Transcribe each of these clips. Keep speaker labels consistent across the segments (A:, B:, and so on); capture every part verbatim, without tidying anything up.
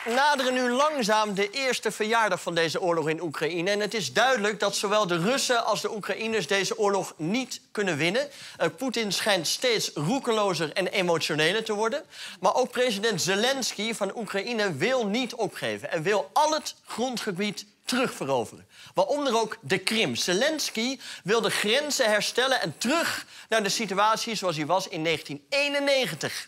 A: naderen nu langzaam de eerste verjaardag van deze oorlog in Oekraïne. En het is duidelijk dat zowel de Russen als de Oekraïners deze oorlog niet kunnen winnen. Uh, Poetin schijnt steeds roekelozer en emotioneler te worden. Maar ook president Zelensky van Oekraïne wil niet opgeven en wil al het grondgebied terugveroveren. Waaronder ook de Krim. Zelensky wil de grenzen herstellen en terug naar de situatie zoals die was in negentien eenennegentig.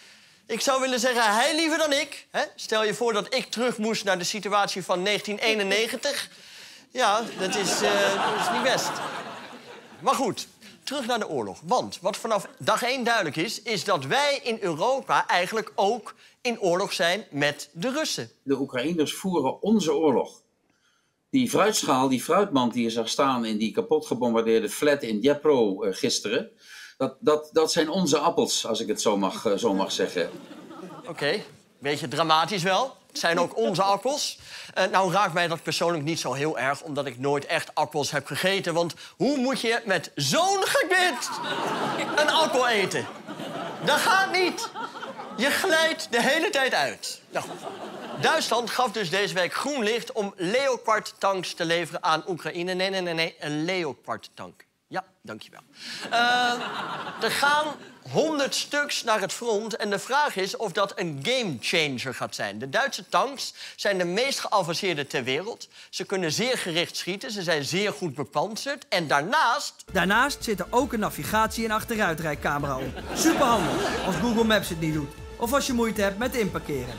A: Ik zou willen zeggen, hij liever dan ik. Hè? Stel je voor dat ik terug moest naar de situatie van negentien eenennegentig. Ja, dat is, uh, dat is niet best. Maar goed, terug naar de oorlog. Want wat vanaf dag één duidelijk is, is dat wij in Europa eigenlijk ook in oorlog zijn met de Russen.
B: De Oekraïners voeren onze oorlog. Die fruitschaal, die fruitmand die je zag staan in die kapot gebombardeerde flat in Dnipro uh, gisteren... Dat, dat, dat zijn onze appels, als ik het zo mag, uh, zo mag zeggen.
A: Oké, okay. Beetje dramatisch wel. Het zijn ook onze appels. Uh, nou raakt mij dat persoonlijk niet zo heel erg, omdat ik nooit echt appels heb gegeten. Want hoe moet je met zo'n gebit een appel eten? Dat gaat niet. Je glijdt de hele tijd uit. Nou goed. Duitsland gaf dus deze week groen licht om Leopard-tanks te leveren aan Oekraïne. Nee, nee, nee, nee, een Leopard-tank. Ja, dankjewel. Uh, er gaan honderd stuks naar het front en de vraag is of dat een gamechanger gaat zijn. De Duitse tanks zijn de meest geavanceerde ter wereld. Ze kunnen zeer gericht schieten, ze zijn zeer goed bepanserd en daarnaast...
C: Daarnaast zit er ook een navigatie- en achteruitrijcamera op. Superhandig als Google Maps het niet doet. Of als je moeite hebt met inparkeren.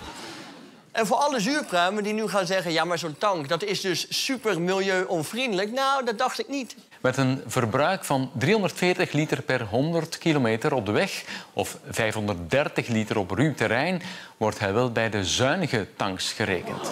A: En voor alle zuurpruimen die nu gaan zeggen... ja, maar zo'n tank, dat is dus super milieu-onvriendelijk. Nou, dat dacht ik niet.
D: Met een verbruik van driehonderdveertig liter per honderd kilometer op de weg... of vijfhonderddertig liter op ruw terrein... wordt hij wel bij de zuinige tanks gerekend.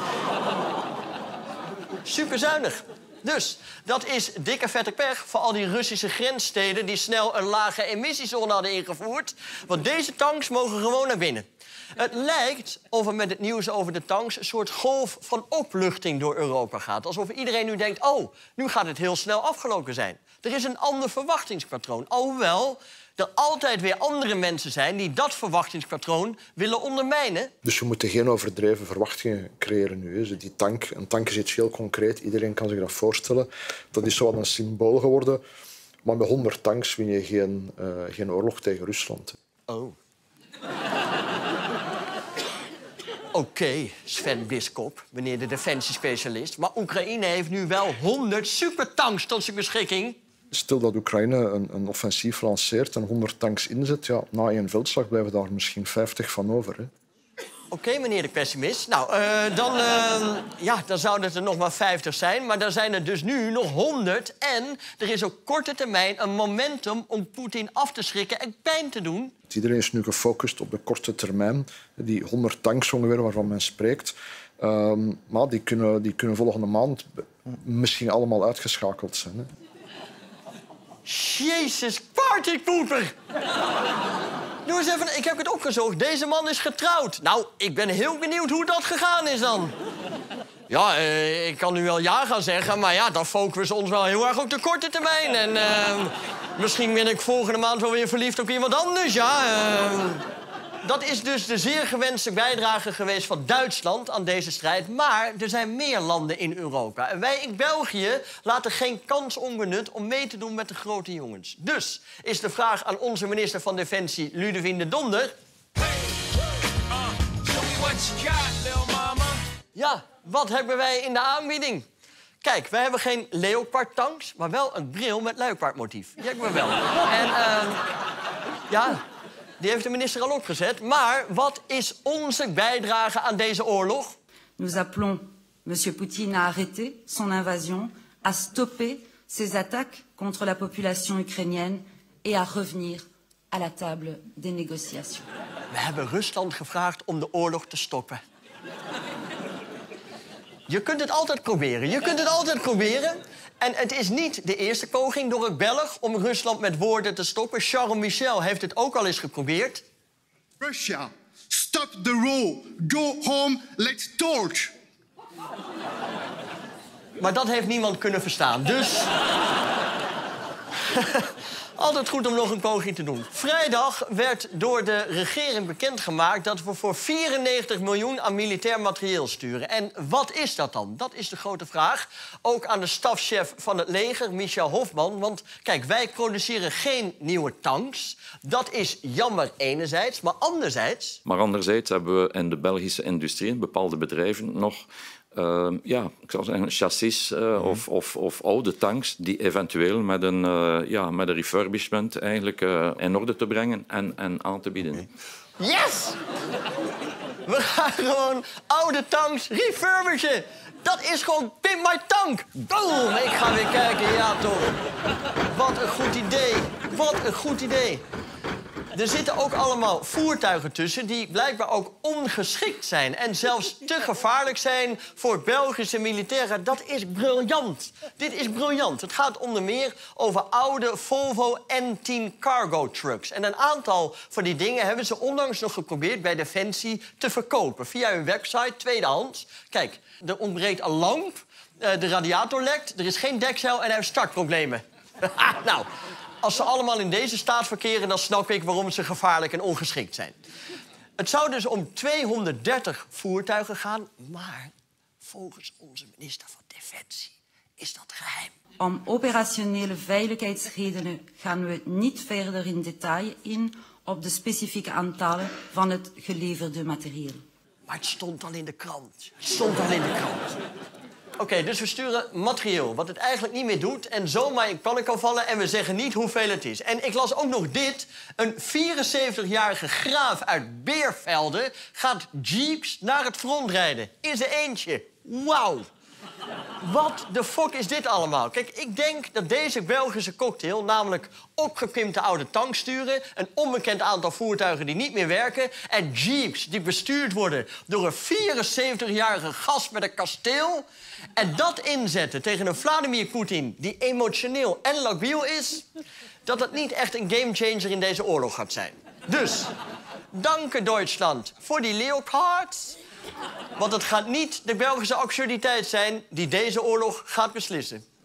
A: Superzuinig. Dus dat is dikke vette pech voor al die Russische grenssteden... die snel een lage emissiezone hadden ingevoerd. Want deze tanks mogen gewoon naar binnen. Het lijkt of er met het nieuws over de tanks een soort golf van opluchting door Europa gaat. Alsof iedereen nu denkt, oh, nu gaat het heel snel afgelopen zijn. Er is een ander verwachtingspatroon. Alhoewel er altijd weer andere mensen zijn die dat verwachtingspatroon willen ondermijnen.
E: Dus je moet geen overdreven verwachtingen creëren nu. Hè. Die tank, een tank is iets heel concreet. Iedereen kan zich dat voorstellen. Dat is zo wat een symbool geworden. Maar met honderd tanks win je geen, uh, geen oorlog tegen Rusland.
A: Oh. Oké, okay, Sven Biskop, meneer de defensiespecialist. Maar Oekraïne heeft nu wel honderd supertanks tot zijn beschikking.
E: Stel dat Oekraïne een, een offensief lanceert en honderd tanks inzet... Ja, na één veldslag blijven daar misschien vijftig van over. Hè.
A: Oké, okay, meneer de pessimist. Nou, uh, dan, uh, ja, dan zouden het er nog maar vijftig zijn. Maar dan zijn er dus nu nog honderd. En er is op korte termijn een momentum om Poetin af te schrikken en pijn te doen.
E: Iedereen is nu gefocust op de korte termijn. Die honderd tanks ongeveer waarvan men spreekt. Um, maar die kunnen, die kunnen volgende maand misschien allemaal uitgeschakeld zijn. Hè.
A: Jezus, partypoeper! Doe eens even, ik heb het opgezocht. Deze man is getrouwd. Nou, ik ben heel benieuwd hoe dat gegaan is dan. Ja, uh, ik kan nu wel ja gaan zeggen, maar ja, dan focussen we ons wel heel erg op de korte termijn. En uh, misschien ben ik volgende maand wel weer verliefd op iemand anders, ja. Uh, dat is dus de zeer gewenste bijdrage geweest van Duitsland aan deze strijd. Maar er zijn meer landen in Europa. En wij in België laten geen kans onbenut om mee te doen met de grote jongens. Dus is de vraag aan onze minister van Defensie, Ludovine de Donder... Ja, wat hebben wij in de aanbieding? Kijk, wij hebben geen Leopard-tanks, maar wel een bril met luipaardmotief. Die hebben we wel. En, uh, ja, die heeft de minister al opgezet. Maar wat is onze bijdrage aan deze oorlog?
F: Nous appelons monsieur Poutine à arrêter son invasion, à stopper ses attaques contre la population ukrainienne et à revenir à la table des négociations.
A: We hebben Rusland gevraagd om de oorlog te stoppen. Je kunt het altijd proberen. Je kunt het altijd proberen. En het is niet de eerste poging door een Belg om Rusland met woorden te stoppen. Charles Michel heeft het ook al eens geprobeerd.
G: Russia, stop the row. Go home, let's talk.
A: Maar dat heeft niemand kunnen verstaan. Dus Altijd goed om nog een poging te doen. Vrijdag werd door de regering bekendgemaakt dat we voor vierennegentig miljoen aan militair materieel sturen. En wat is dat dan? Dat is de grote vraag. Ook aan de stafchef van het leger, Michel Hofman. Want kijk, wij produceren geen nieuwe tanks. Dat is jammer enerzijds, maar anderzijds...
H: Maar anderzijds hebben we in de Belgische industrie, in bepaalde bedrijven, nog... Uh, ja, ik zou zeggen chassis uh, mm-hmm. of, of, of oude tanks die eventueel met een, uh, ja, met een refurbishment eigenlijk uh, in orde te brengen en, en aan te bieden.
A: Yes! We gaan gewoon oude tanks refurbishen. Dat is gewoon pimp my tank. Boom! Ik ga weer kijken, ja toch. Wat een goed idee. Wat een goed idee. Er zitten ook allemaal voertuigen tussen die blijkbaar ook ongeschikt zijn. En zelfs te gevaarlijk zijn voor Belgische militairen. Dat is briljant. Dit is briljant. Het gaat onder meer over oude Volvo N tien cargo trucks. En een aantal van die dingen hebben ze onlangs nog geprobeerd bij Defensie te verkopen. Via hun website, tweedehands. Kijk, er ontbreekt een lamp, de radiator lekt, er is geen dekzeil en hij heeft startproblemen. Nou... Als ze allemaal in deze staat verkeren, dan snap ik waarom ze gevaarlijk en ongeschikt zijn. Het zou dus om tweehonderddertig voertuigen gaan, maar volgens onze minister van Defensie is dat geheim.
F: Om operationele veiligheidsredenen gaan we niet verder in detail in op de specifieke aantallen van het geleverde materieel.
A: Maar het stond al in de krant. Het stond al in de krant. Oké, okay, dus we sturen materieel, wat het eigenlijk niet meer doet... en zomaar in paniek kan vallen en we zeggen niet hoeveel het is. En ik las ook nog dit. Een vierenzeventigjarige graaf uit Beervelde gaat jeeps naar het front rijden. In zijn eentje. Wauw. Wat de fuck is dit allemaal? Kijk, ik denk dat deze Belgische cocktail, namelijk opgepimpte oude tanks sturen... een onbekend aantal voertuigen die niet meer werken... en jeeps die bestuurd worden door een vierenzeventigjarige gast met een kasteel... en dat inzetten tegen een Vladimir Poetin die emotioneel en labiel is... dat het niet echt een gamechanger in deze oorlog gaat zijn. Dus, dank Duitsland voor die Leopards... Want het gaat niet de Belgische absurditeit zijn die deze oorlog gaat beslissen.